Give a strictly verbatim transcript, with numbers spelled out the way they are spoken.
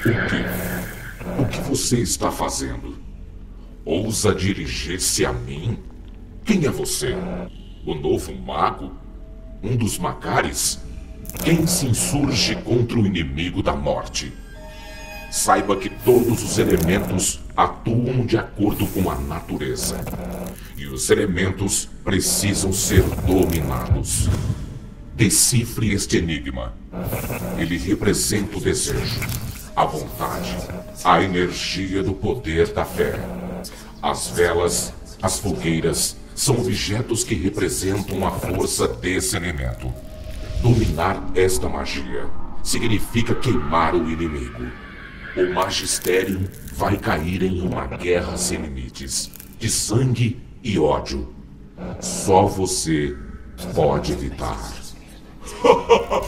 O quê? O que você está fazendo? Ousa dirigir-se a mim? Quem é você? O novo mago? Um dos Macares? Quem se insurge contra o inimigo da morte? Saiba que todos os elementos atuam de acordo com a natureza. E os elementos precisam ser dominados. Decifre este enigma. Ele representa o desejo, a vontade, a energia do poder da fé. As velas, as fogueiras, são objetos que representam a força desse elemento. Dominar esta magia significa queimar o inimigo. O magistério vai cair em uma guerra sem limites, de sangue e ódio. Só você pode evitar.